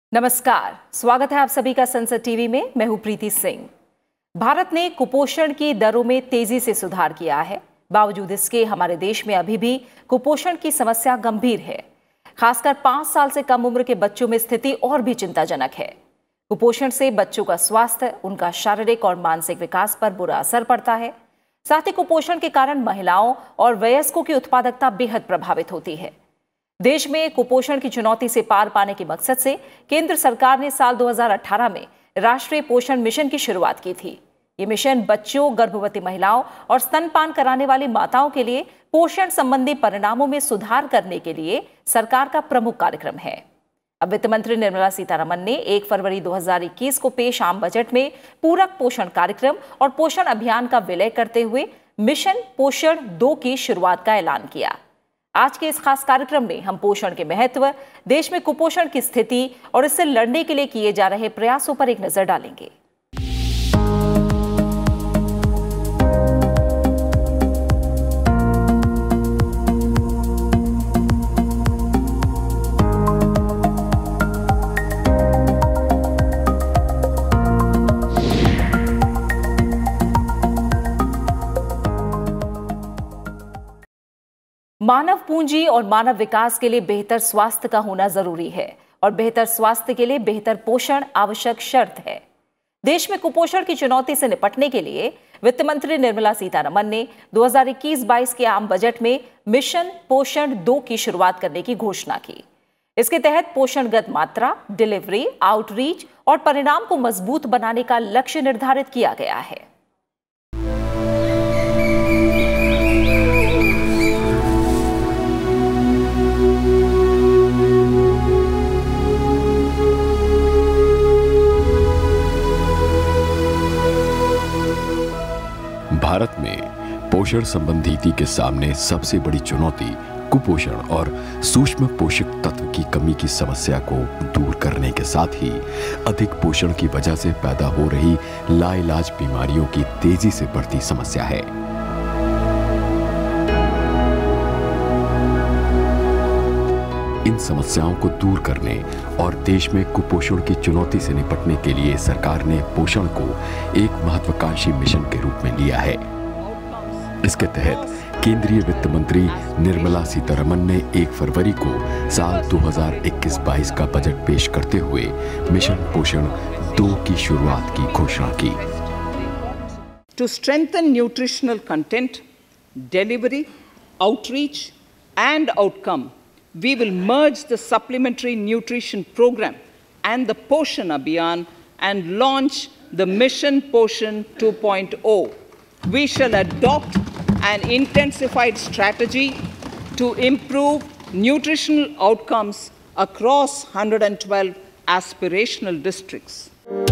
नमस्कार, स्वागत है आप सभी का संसद टीवी में। मैं हूं प्रीति सिंह। भारत ने कुपोषण की दरों में तेजी से सुधार किया है। बावजूद इसके हमारे देश में अभी भी कुपोषण की समस्या गंभीर है। खासकर 5 साल से कम उम्र के बच्चों में स्थिति और भी चिंताजनक है। कुपोषण से बच्चों का स्वास्थ्य, उनका शारीरिक और मानसिक विकास पर बुरा असर पड़ता है। साथ ही कुपोषण के कारण महिलाओं और वयस्कों की उत्पादकता बेहद प्रभावित होती है। देश में कुपोषण की चुनौती से पार पाने के मकसद से केंद्र सरकार ने साल 2018 में राष्ट्रीय पोषण मिशन की शुरुआत की थी। ये मिशन बच्चों, गर्भवती महिलाओं और स्तनपान कराने वाली माताओं के लिए पोषण संबंधी परिणामों में सुधार करने के लिए सरकार का प्रमुख कार्यक्रम है। अब वित्त मंत्री निर्मला सीतारमण ने 1 फरवरी 2021 को पेश आम बजट में पूरक पोषण कार्यक्रम और पोषण अभियान का विलय करते हुए मिशन पोषण 2 की शुरुआत का ऐलान किया। आज के इस खास कार्यक्रम में हम पोषण के महत्व, देश में कुपोषण की स्थिति और इससे लड़ने के लिए किए जा रहे प्रयासों पर एक नजर डालेंगे। मानव पूंजी और मानव विकास के लिए बेहतर स्वास्थ्य का होना जरूरी है और बेहतर स्वास्थ्य के लिए बेहतर पोषण आवश्यक शर्त है। देश में कुपोषण की चुनौती से निपटने के लिए वित्त मंत्री निर्मला सीतारमण ने 2021-22 के आम बजट में मिशन पोषण 2 की शुरुआत करने की घोषणा की। इसके तहत पोषणगत मात्रा, डिलीवरी, आउटरीच और परिणाम को मजबूत बनाने का लक्ष्य निर्धारित किया गया है। भारत में पोषण संबंधी नीति के सामने सबसे बड़ी चुनौती कुपोषण और सूक्ष्म पोषक तत्व की कमी की समस्या को दूर करने के साथ ही अधिक पोषण की वजह से पैदा हो रही लाइलाज बीमारियों की तेजी से बढ़ती समस्या है। इन समस्याओं को दूर करने और देश में कुपोषण की चुनौती से निपटने के लिए सरकार ने पोषण को एक महत्वाकांक्षी मिशन के रूप में लिया है। इसके तहत केंद्रीय वित्त मंत्री निर्मला सीतारमण ने 1 फरवरी को साल 2021-22 का बजट पेश करते हुए मिशन पोषण 2 की शुरुआत की घोषणा की। To strengthen nutritional content, delivery, outreach and outcome, we will merge the supplementary nutrition program and the Poshan Abhiyan and launch the Mission Poshan 2.0. We shall adopt an intensified strategy to improve nutritional outcomes across 112 aspirational districts.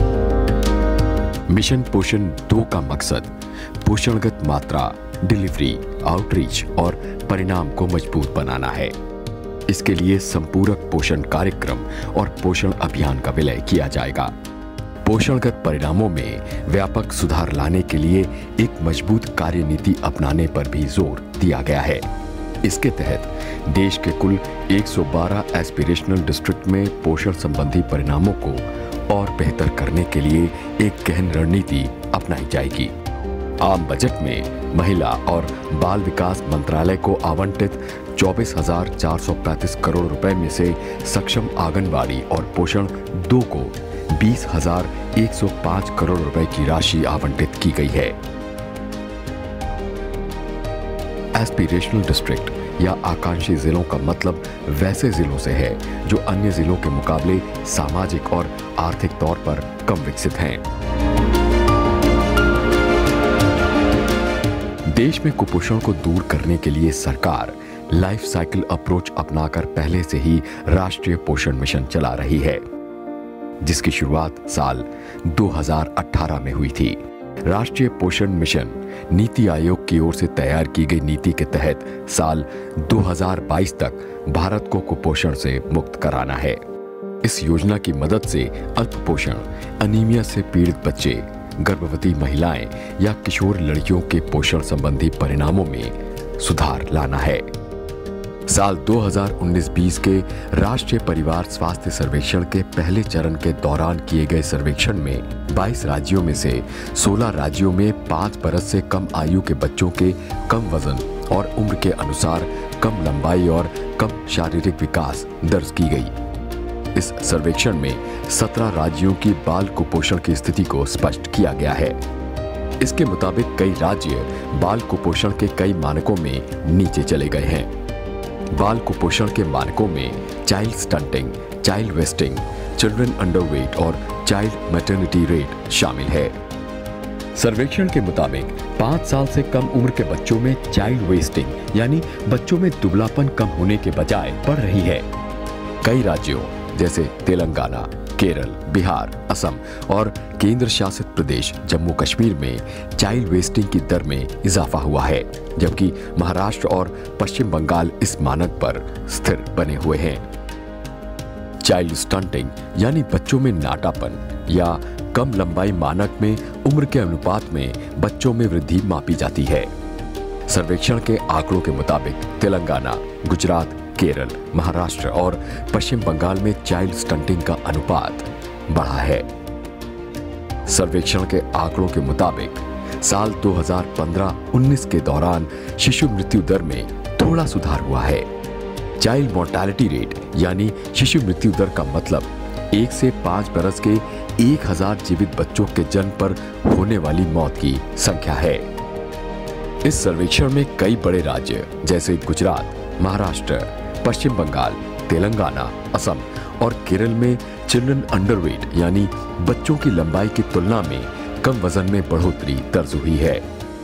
Mission Poshan 2 का मकसद पोषणगत मात्रा, delivery, outreach और परिणाम को मजबूत बनाना है। इसके लिए संपूरक पोषण कार्यक्रम और पोषण अभियान का विलय किया जाएगा। पोषणगत परिणामों में व्यापक सुधार लाने के लिए एक मजबूत कार्यनीति अपनाने पर भी जोर दिया गया है। इसके तहत देश के कुल 112 एस्पिरेशनल डिस्ट्रिक्ट में पोषण संबंधी परिणामों को और बेहतर करने के लिए एक गहन रणनीति अपनाई जाएगी। आम बजट में महिला और बाल विकास मंत्रालय को आवंटित 24,435 करोड़ रुपए में से सक्षम आंगनबाड़ी और पोषण 2 को 20,105 करोड़ रुपए की राशि आवंटित की गई है। एस्पिरेशनल डिस्ट्रिक्ट या आकांक्षी जिलों का मतलब वैसे जिलों से है जो अन्य जिलों के मुकाबले सामाजिक और आर्थिक तौर पर कम विकसित हैं। देश में कुपोषण को दूर करने के लिए सरकार लाइफ साइकिल अप्रोच अपनाकर पहले से ही राष्ट्रीय पोषण मिशन चला रही है, जिसकी शुरुआत साल 2018 में हुई थी। राष्ट्रीय पोषण मिशन नीति आयोग की ओर से तैयार की गई नीति के तहत साल 2022 तक भारत को कुपोषण से मुक्त कराना है। इस योजना की मदद से अल्पपोषण, अनीमिया से पीड़ित बच्चे, गर्भवती महिलाएं या किशोर लड़कियों के पोषण संबंधी परिणामों में सुधार लाना है। साल 2019-20 के राष्ट्रीय परिवार स्वास्थ्य सर्वेक्षण के पहले चरण के दौरान किए गए सर्वेक्षण में 22 राज्यों में से 16 राज्यों में 5 बरस से कम आयु के बच्चों के कम वजन और उम्र के अनुसार कम लंबाई और कम शारीरिक विकास दर्ज की गई। इस सर्वेक्षण में 17 राज्यों की बाल कुपोषण की स्थिति को स्पष्ट किया गया है। इसके मुताबिक कई राज्य बाल कुपोषण के कई मानकों में नीचे चले गए हैं। बाल कुपोषण के मानकों में child stunting, child wasting, children underweight और चाइल्ड मैटरनिटी रेट शामिल है। सर्वेक्षण के मुताबिक 5 साल से कम उम्र के बच्चों में चाइल्ड वेस्टिंग यानी बच्चों में दुबलापन कम होने के बजाय बढ़ रही है। कई राज्यों जैसे तेलंगाना, केरल, बिहार, असम और केंद्र शासित प्रदेश जम्मू कश्मीर में चाइल्ड वेस्टिंग की दर में इजाफा हुआ है, जबकि महाराष्ट्र और पश्चिम बंगाल इस मानक पर स्थिर बने हुए हैं। चाइल्ड स्टंटिंग यानी बच्चों में नाटापन या कम लंबाई मानक में उम्र के अनुपात में बच्चों में वृद्धि मापी जाती है। सर्वेक्षण के आंकड़ों के मुताबिक तेलंगाना, गुजरात, केरल, महाराष्ट्र और पश्चिम बंगाल में चाइल्ड स्टंटिंग का अनुपात बढ़ा है। सर्वेक्षण के आंकड़ों के मुताबिक साल 2015-19 के दौरान शिशु मृत्यु दर में थोड़ा सुधार हुआ है। चाइल्ड मोर्टेलिटी रेट यानी शिशु मृत्यु दर का मतलब 1 से 5 बरस के 1000 जीवित बच्चों के जन्म पर होने वाली मौत की संख्या है। इस सर्वेक्षण में कई बड़े राज्य जैसे गुजरात, महाराष्ट्र, पश्चिम बंगाल, तेलंगाना, असम और केरल में चिल्ड्रन अंडरवेट यानी बच्चों की लंबाई की तुलना में कम वजन में बढ़ोतरी दर्ज हुई है।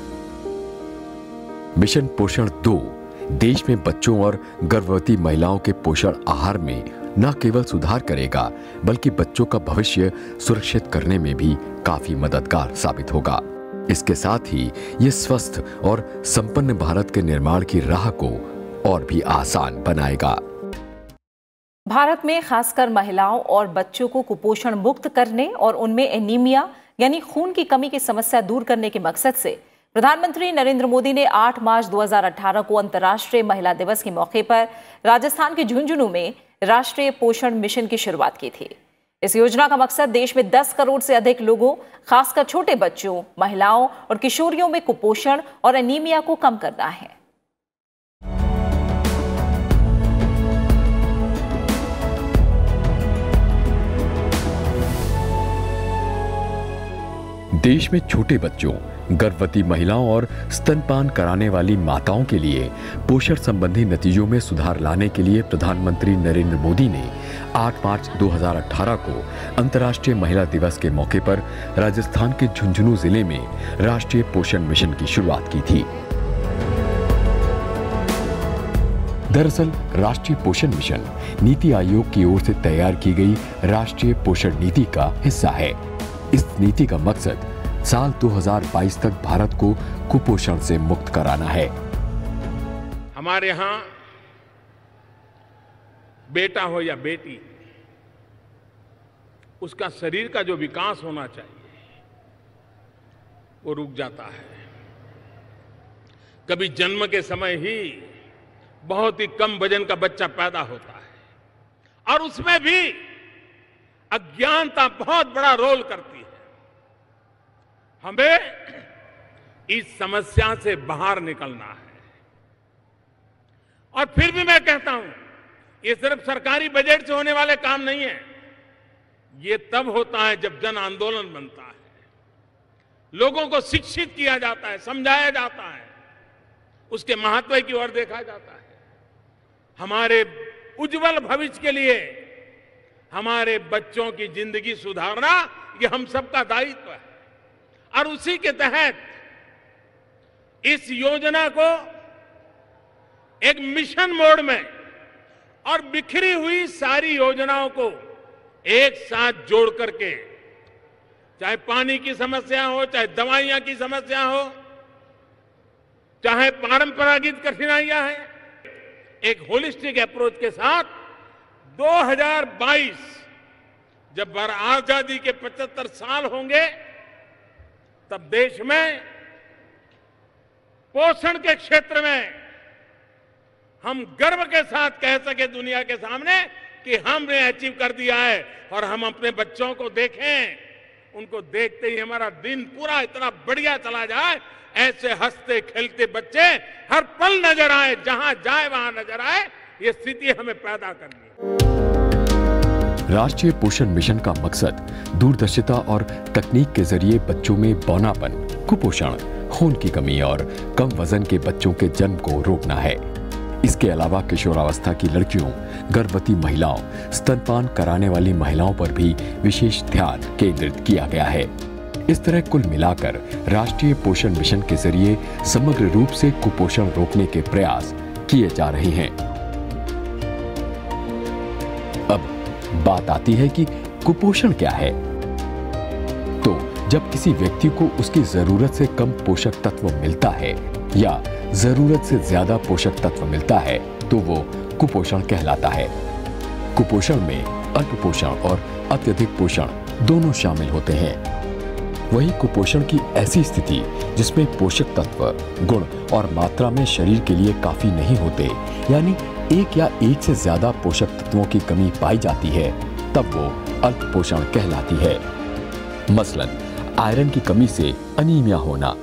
मिशन पोषण 2 देश में बच्चों और गर्भवती महिलाओं के पोषण आहार में न केवल सुधार करेगा बल्कि बच्चों का भविष्य सुरक्षित करने में भी काफी मददगार साबित होगा। इसके साथ ही ये स्वस्थ और संपन्न भारत के निर्माण की राह को और भी आसान बनाएगा। भारत में खासकर महिलाओं और बच्चों को कुपोषण मुक्त करने और उनमें एनीमिया यानी खून की कमी की समस्या दूर करने के मकसद से प्रधानमंत्री नरेंद्र मोदी ने 8 मार्च 2018 को अंतर्राष्ट्रीय महिला दिवस के मौके पर राजस्थान के झुंझुनू में राष्ट्रीय पोषण मिशन की शुरुआत की थी। इस योजना का मकसद देश में 10 करोड़ से अधिक लोगों, खासकर छोटे बच्चों, महिलाओं और किशोरियों में कुपोषण और एनीमिया को कम करना है। देश में छोटे बच्चों, गर्भवती महिलाओं और स्तनपान कराने वाली माताओं के लिए पोषण संबंधी नतीजों में सुधार लाने के लिए प्रधानमंत्री नरेंद्र मोदी ने 8 मार्च 2018 को अंतर्राष्ट्रीय महिला दिवस के मौके पर राजस्थान के झुंझुनू जिले में राष्ट्रीय पोषण मिशन की शुरुआत की थी। दरअसल राष्ट्रीय पोषण मिशन नीति आयोग की ओर से तैयार की गई राष्ट्रीय पोषण नीति का हिस्सा है। इस नीति का मकसद साल 2022 तक भारत को कुपोषण से मुक्त कराना है। हमारे यहां बेटा हो या बेटी, उसका शरीर का जो विकास होना चाहिए वो रुक जाता है। कभी जन्म के समय ही बहुत ही कम वजन का बच्चा पैदा होता है और उसमें भी अज्ञानता बहुत बड़ा रोल करती है। हमें इस समस्या से बाहर निकलना है। और फिर भी मैं कहता हूं, ये सिर्फ सरकारी बजट से होने वाले काम नहीं है। ये तब होता है जब जन आंदोलन बनता है, लोगों को शिक्षित किया जाता है, समझाया जाता है, उसके महत्व की ओर देखा जाता है। हमारे उज्जवल भविष्य के लिए हमारे बच्चों की जिंदगी सुधारना ये हम सबका दायित्व है। और उसी के तहत इस योजना को एक मिशन मोड में और बिखरी हुई सारी योजनाओं को एक साथ जोड़ करके, चाहे पानी की समस्या हो, चाहे दवाइयां की समस्या हो, चाहे परंपरागत कठिनाइयां हैं, एक होलिस्टिक अप्रोच के साथ 2022 जब आजादी के 75 साल होंगे तब देश में पोषण के क्षेत्र में हम गर्व के साथ कह सके दुनिया के सामने कि हमने अचीव कर दिया है। और हम अपने बच्चों को देखें, उनको देखते ही हमारा दिन पूरा इतना बढ़िया चला जाए, ऐसे हंसते खेलते बच्चे हर पल नजर आए, जहां जाए वहां नजर आए, ये स्थिति हमें पैदा करनी है। राष्ट्रीय पोषण मिशन का मकसद दूरदर्शिता और तकनीक के जरिए बच्चों में बौनापन, कुपोषण, खून की कमी और कम वजन के बच्चों के जन्म को रोकना है। इसके अलावा किशोरावस्था की लड़कियों, गर्भवती महिलाओं, स्तनपान कराने वाली महिलाओं पर भी विशेष ध्यान केंद्रित किया गया है। इस तरह कुल मिलाकर राष्ट्रीय पोषण मिशन के जरिए समग्र रूप से कुपोषण रोकने के प्रयास किए जा रहे हैं। अब बात आती है कि कुपोषण क्या है। तो जब किसी व्यक्ति को उसकी जरूरत से कम पोषक तत्व मिलता है या जरूरत से ज्यादा पोषक तत्व मिलता है तो वो कुपोषण कहलाता है। कुपोषण में अल्प पोषण और अत्यधिक पोषण दोनों शामिल होते हैं। वही कुपोषण की ऐसी स्थिति जिसमें पोषक तत्व, गुण और मात्रा में शरीर के लिए काफी नहीं होते, यानी एक या एक से ज्यादा पोषक तत्वों की कमी पाई जाती है, तब वो अल्प पोषण कहलाती है। मसलन आयरन की कमी से अनीमिया होना।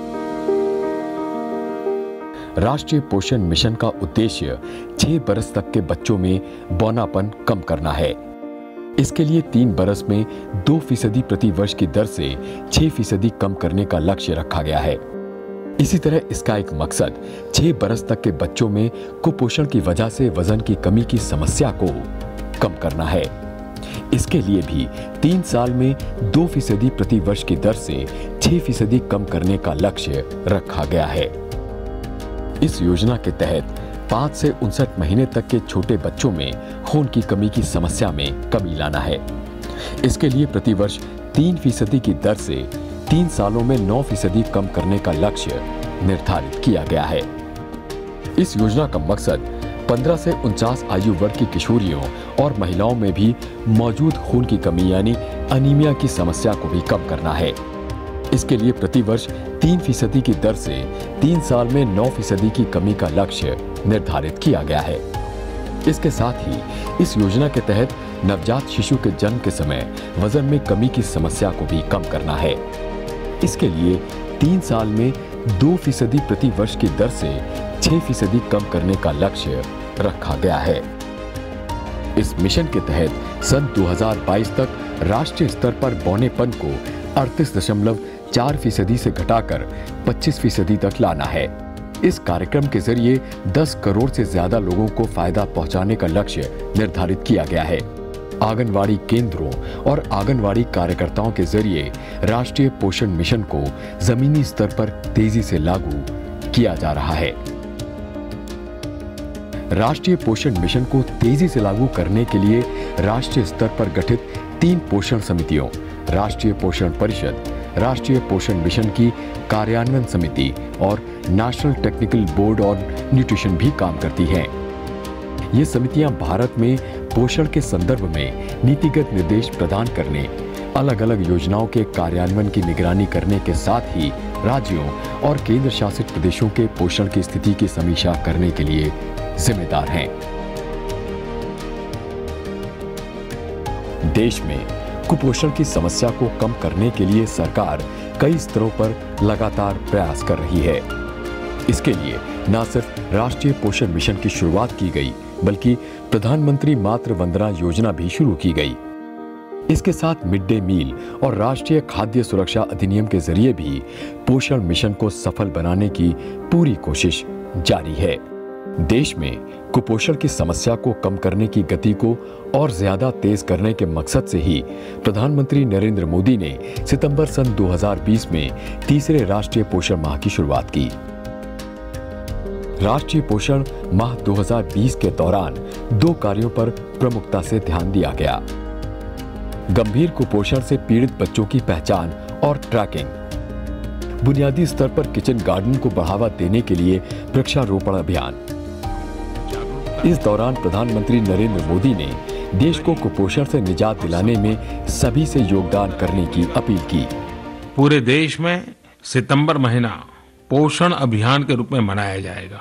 राष्ट्रीय पोषण मिशन का उद्देश्य 6 बरस तक के बच्चों में बौनापन कम करना है। इसके लिए 3 बरस में 2% प्रति वर्ष की दर से 6% कम करने का लक्ष्य रखा गया है। इसी तरह इसका एक मकसद 6 बरस तक के बच्चों में कुपोषण की वजह से वजन की कमी की समस्या को कम करना है। इसके लिए भी 3 साल में 2% प्रति वर्ष की दर से 6% कम करने का लक्ष्य रखा गया है। इस योजना के तहत 5 से 59 महीने तक के छोटे बच्चों में खून की कमी की समस्या में कमी लाना है। इसके लिए प्रतिवर्ष 3% की दर से 3 सालों में 9% कम करने का लक्ष्य निर्धारित किया गया है। इस योजना का मकसद 15 से 49 आयु वर्ग की किशोरियों और महिलाओं में भी मौजूद खून की कमी यानी अनीमिया की समस्या को भी कम करना है। इसके लिए प्रतिवर्ष 3% की दर से 3 साल में 9% की कमी का लक्ष्य निर्धारित किया गया है। इसके साथ ही इस योजना के तहत नवजात शिशु के जन्म के समय वजन में कमी की समस्या को भी कम करना है। इसके लिए 3 साल में 2% प्रति वर्ष की दर से 6% कम करने का लक्ष्य रखा गया है। इस मिशन के तहत सन 2022 तक राष्ट्रीय स्तर पर बौनेपन को 38.4% से घटाकर 25% तक लाना है। इस कार्यक्रम के जरिए 10 करोड़ से ज्यादा लोगों को फायदा पहुंचाने का लक्ष्य निर्धारित किया गया है। आंगनवाड़ी केंद्रों और आंगनवाड़ी कार्यकर्ताओं के जरिए राष्ट्रीय पोषण मिशन को जमीनी स्तर पर तेजी से लागू किया जा रहा है। राष्ट्रीय पोषण मिशन को तेजी से लागू करने के लिए राष्ट्रीय स्तर पर गठित 3 पोषण समितियों, राष्ट्रीय पोषण परिषद, राष्ट्रीय पोषण मिशन की कार्यान्वयन समिति और national technical board on nutrition भी काम करती हैं। ये समितियां भारत में पोषण के संदर्भ में नीतिगत निर्देश प्रदान करने, अलग अलग योजनाओं के कार्यान्वयन की निगरानी करने के साथ ही राज्यों और केंद्र शासित प्रदेशों के पोषण की स्थिति की समीक्षा करने के लिए जिम्मेदार हैं। देश में कुपोषण की समस्या को कम करने के लिए सरकार कई स्तरों पर लगातार प्रयास कर रही है। इसके लिए न सिर्फ राष्ट्रीय पोषण मिशन की शुरुआत की गई, बल्कि प्रधानमंत्री मातृ वंदना योजना भी शुरू की गई। इसके साथ मिड डे मील और राष्ट्रीय खाद्य सुरक्षा अधिनियम के जरिए भी पोषण मिशन को सफल बनाने की पूरी कोशिश जारी है। देश में कुपोषण की समस्या को कम करने की गति को और ज्यादा तेज करने के मकसद से ही प्रधानमंत्री नरेंद्र मोदी ने सितंबर सन 2020 में तीसरे राष्ट्रीय पोषण माह की शुरुआत की। राष्ट्रीय पोषण माह 2020 के दौरान 2 कार्यों पर प्रमुखता से ध्यान दिया गया। गंभीर कुपोषण से पीड़ित बच्चों की पहचान और ट्रैकिंग, बुनियादी स्तर पर किचन गार्डन को बढ़ावा देने के लिए वृक्षारोपण अभियान। इस दौरान प्रधानमंत्री नरेंद्र मोदी ने देश को कुपोषण से निजात दिलाने में सभी से योगदान करने की अपील की। पूरे देश में सितंबर महीना पोषण अभियान के रूप में मनाया जाएगा।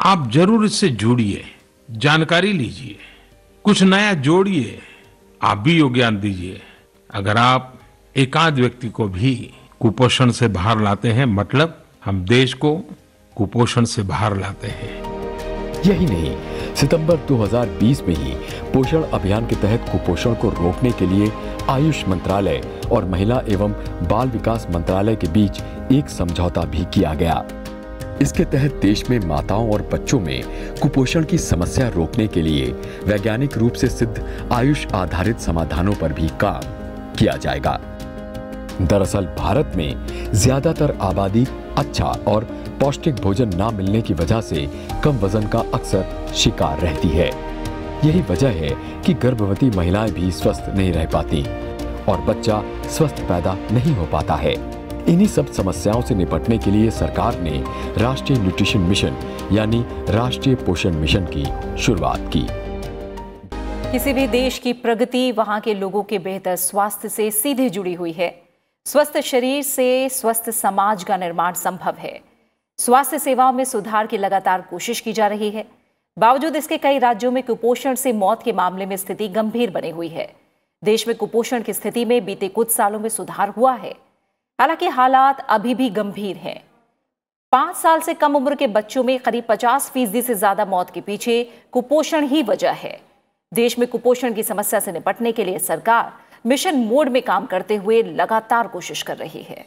आप जरूर इससे जुड़िए, जानकारी लीजिए, कुछ नया जोड़िए, आप भी योगदान दीजिए। अगर आप एकाध व्यक्ति को भी कुपोषण से बाहर लाते हैं, मतलब हम देश को कुपोषण से बाहर लाते हैं। यही नहीं, सितंबर 2020 में ही पोषण अभियान के तहत कुपोषण को रोकने के लिए आयुष मंत्रालय और महिला एवं बाल विकास मंत्रालय के बीच एक समझौता भी किया गया। इसके तहत देश में माताओं और बच्चों में कुपोषण की समस्या रोकने के लिए वैज्ञानिक रूप से सिद्ध आयुष आधारित समाधानों पर भी काम किया जाएगा। दरअसल भारत में ज्यादातर आबादी अच्छा और पौष्टिक भोजन ना मिलने की वजह से कम वजन का अक्सर शिकार रहती है। यही वजह है कि गर्भवती महिलाएं भी स्वस्थ नहीं रह पाती और बच्चा स्वस्थ पैदा नहीं हो पाता है। इन्हीं सब समस्याओं से निपटने के लिए सरकार ने राष्ट्रीय न्यूट्रिशन मिशन यानी राष्ट्रीय पोषण मिशन की शुरुआत की। किसी भी देश की प्रगति वहां के लोगों के बेहतर स्वास्थ्य से सीधे जुड़ी हुई है। स्वस्थ शरीर से स्वस्थ समाज का निर्माण संभव है। स्वास्थ्य सेवाओं में सुधार की लगातार कोशिश की जा रही है। बावजूद इसके कई राज्यों में कुपोषण से मौत के मामले में स्थिति गंभीर बनी हुई है। देश में कुपोषण की स्थिति में बीते कुछ सालों में सुधार हुआ है, हालांकि हालात अभी भी गंभीर हैं। 5 साल से कम उम्र के बच्चों में करीब 50% से ज्यादा मौत के पीछे कुपोषण ही वजह है। देश में कुपोषण की समस्या से निपटने के लिए सरकार मिशन मोड में काम करते हुए लगातार कोशिश कर रही है।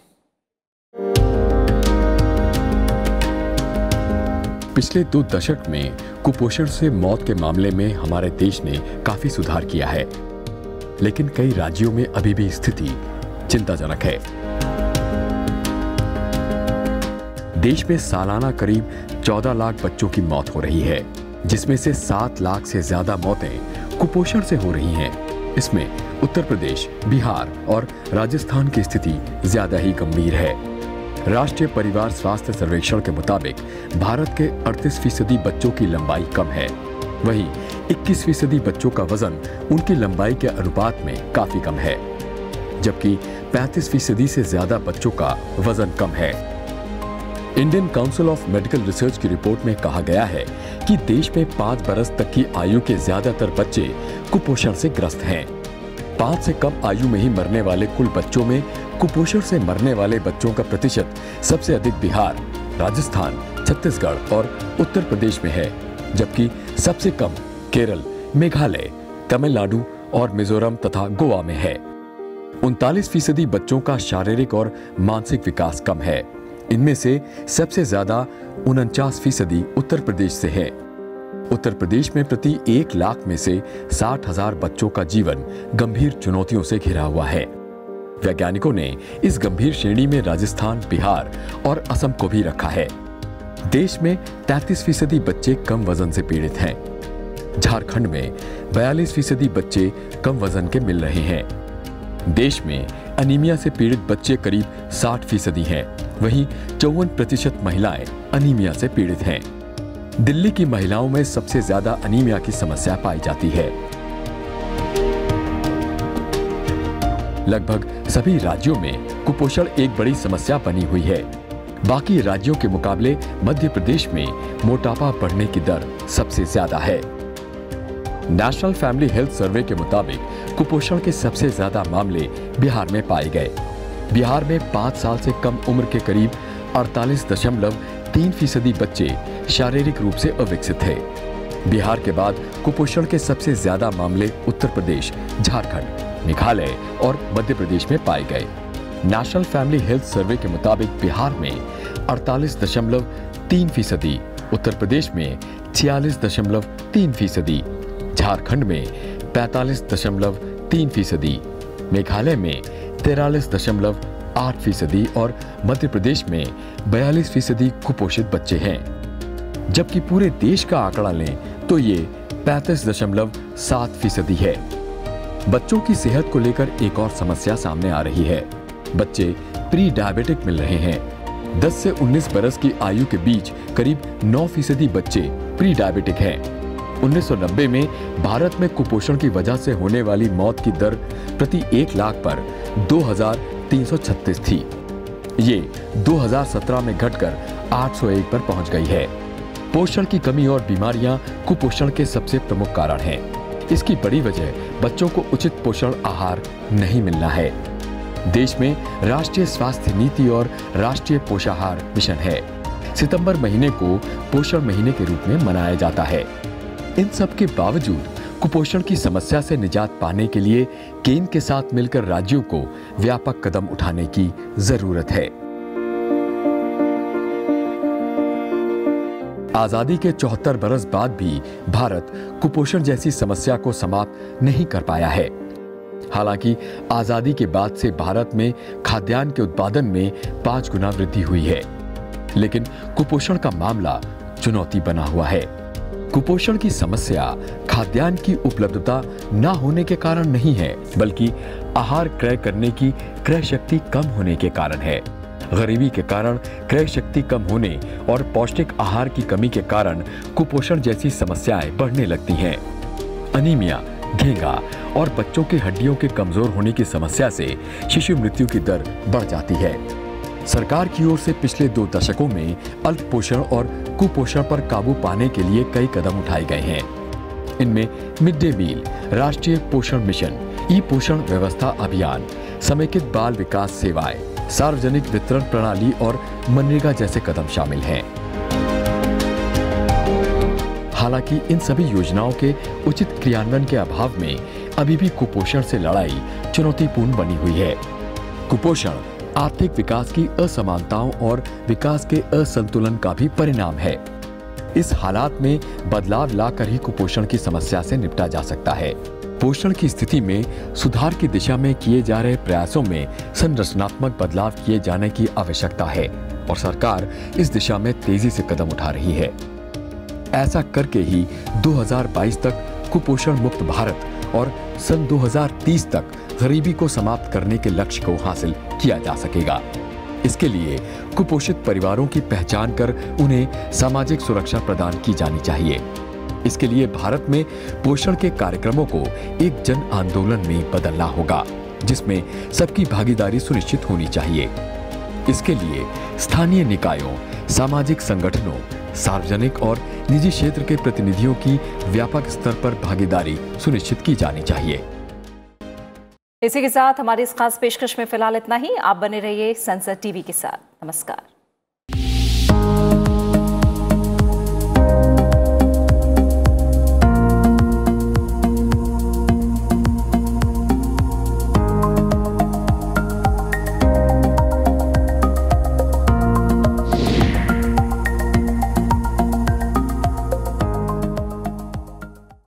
पिछले 2 दशक में कुपोषण से मौत के मामले में हमारे देश ने काफी सुधार किया है, लेकिन कई राज्यों में अभी भी स्थिति चिंताजनक है। देश में सालाना करीब 14 लाख बच्चों की मौत हो रही है, जिसमें से 7 लाख से ज्यादा मौतें कुपोषण से हो रही हैं। इसमें उत्तर प्रदेश, बिहार और राजस्थान की स्थिति ज्यादा ही गंभीर है। राष्ट्रीय परिवार स्वास्थ्य सर्वेक्षण के मुताबिक भारत के 38% बच्चों की लंबाई कम है, वहीं 21% बच्चों का वजन उनकी लंबाई के अनुपात में काफी कम है, जबकि 35% से ज्यादा बच्चों का वजन कम है। Indian council of medical research की रिपोर्ट में कहा गया है कि देश में 5 बरस तक की आयु के ज्यादातर बच्चे कुपोषण से ग्रस्त हैं। 5 से कम आयु में ही मरने वाले कुल बच्चों में कुपोषण से मरने वाले बच्चों का प्रतिशत सबसे अधिक बिहार, राजस्थान, छत्तीसगढ़ और उत्तर प्रदेश में है, जबकि सबसे कम केरल, मेघालय, तमिलनाडु और मिजोरम तथा गोवा में है। 39% बच्चों का शारीरिक और मानसिक विकास कम है। इनमें से सबसे ज्यादा 49% उत्तर प्रदेश से है। उत्तर प्रदेश में प्रति 1 लाख में से 60,000 बच्चों का जीवन गंभीर चुनौतियों से घिरा हुआ है। वैज्ञानिकों ने इस गंभीर श्रेणी में राजस्थान, बिहार और असम को भी रखा है। देश में 33% बच्चे कम वजन से पीड़ित हैं। झारखंड में 42% बच्चे कम वजन के मिल रहे हैं। देश में अनीमिया से पीड़ित बच्चे करीब 60% हैं, वहीं 54% महिलाएं अनीमिया से पीड़ित हैं। दिल्ली की महिलाओं में सबसे ज्यादा अनीमिया की समस्या पाई जाती है। लगभग सभी राज्यों में कुपोषण एक बड़ी समस्या बनी हुई है। बाकी राज्यों के मुकाबले मध्य प्रदेश में मोटापा बढ़ने की दर सबसे ज्यादा है। नेशनल फैमिली हेल्थ सर्वे के मुताबिक कुपोषण के सबसे ज्यादा मामले बिहार में पाए गए। बिहार में 5 साल से कम उम्र के करीब 48.3% बच्चे शारीरिक रूप से अविकसित थे। बिहार के बाद कुपोषण के सबसे ज्यादा मामले उत्तर प्रदेश, झारखंड, मेघालय और मध्य प्रदेश में पाए गए। नेशनल फैमिली हेल्थ सर्वे के मुताबिक बिहार में 48.3%, उत्तर प्रदेश में 46.3%, झारखंड में 45.3%, मेघालय में 43.8% और मध्य प्रदेश में 42% कुपोषित बच्चे हैं। जबकि पूरे देश का आंकड़ा लें तो ये 35.7% है। बच्चों की सेहत को लेकर एक और समस्या सामने आ रही है। बच्चे प्री डायबिटिक मिल रहे हैं। 10 से 19 बरस की आयु के बीच करीब 9% बच्चे प्री डायबिटिक हैं। 1990 में भारत में कुपोषण की वजह से होने वाली मौत की दर प्रति 1 लाख पर 2336 थी। ये 2017 में घटकर 801 पर पहुंच गई है। पोषण की कमी और बीमारियां कुपोषण के सबसे प्रमुख कारण हैं। इसकी बड़ी वजह बच्चों को उचित पोषण आहार नहीं मिलना है। देश में राष्ट्रीय स्वास्थ्य नीति और राष्ट्रीय पोषाहार मिशन है। सितंबर महीने को पोषण महीने के रूप में मनाया जाता है। इन सब के बावजूद कुपोषण की समस्या से निजात पाने के लिए केंद्र के साथ मिलकर राज्यों को व्यापक कदम उठाने की जरूरत है। आजादी के 74 बरस बाद भी भारत कुपोषण जैसी समस्या को समाप्त नहीं कर पाया है। हालांकि आजादी के बाद से भारत में खाद्यान्न के उत्पादन में 5 गुना वृद्धि हुई है, लेकिन कुपोषण का मामला चुनौती बना हुआ है। कुपोषण की समस्या खाद्यान्न की उपलब्धता न होने के कारण नहीं है, बल्कि आहार क्रय करने की क्रय शक्ति कम होने के कारण है। गरीबी के कारण क्रय शक्ति कम होने और पौष्टिक आहार की कमी के कारण कुपोषण जैसी समस्याएं बढ़ने लगती हैं। अनीमिया, घेंगा और बच्चों की हड्डियों के कमजोर होने की समस्या से शिशु मृत्यु की दर बढ़ जाती है। सरकार की ओर से पिछले 2 दशकों में अल्प पोषण और कुपोषण पर काबू पाने के लिए कई कदम उठाए गए हैं। इनमें मिड डे मील, राष्ट्रीय पोषण मिशन, ई पोषण व्यवस्था अभियान, समेकित बाल विकास सेवाएं, सार्वजनिक वितरण प्रणाली और मनरेगा जैसे कदम शामिल हैं। हालांकि इन सभी योजनाओं के उचित क्रियान्वयन के अभाव में अभी भी कुपोषण से लड़ाई चुनौतीपूर्ण बनी हुई है। कुपोषण आर्थिक विकास की असमानताओं और विकास के असंतुलन का भी परिणाम है। इस हालात में बदलाव लाकर ही कुपोषण की समस्या से निपटा जा सकता है। पोषण की स्थिति में सुधार की दिशा में किए जा रहे प्रयासों में संरचनात्मक बदलाव किए जाने की आवश्यकता है और सरकार इस दिशा में तेजी से कदम उठा रही है। ऐसा करके ही 2022 तक कुपोषण मुक्त भारत और सन 2030 तक गरीबी को समाप्त करने के लक्ष्य को हासिल किया जा सकेगा। इसके लिए कुपोषित परिवारों की पहचान कर उन्हें सामाजिक सुरक्षा प्रदान की जानी चाहिए। इसके लिए भारत में पोषण के कार्यक्रमों को एक जन आंदोलन में बदलना होगा, जिसमें सबकी भागीदारी सुनिश्चित होनी चाहिए। इसके लिए स्थानीय निकायों, सामाजिक संगठनों, सार्वजनिक और निजी क्षेत्र के प्रतिनिधियों की व्यापक स्तर पर भागीदारी सुनिश्चित की जानी चाहिए। इसी के साथ हमारी इस खास पेशकश में फिलहाल इतना ही। आप बने रहिए संसद टीवी के साथ। नमस्कार।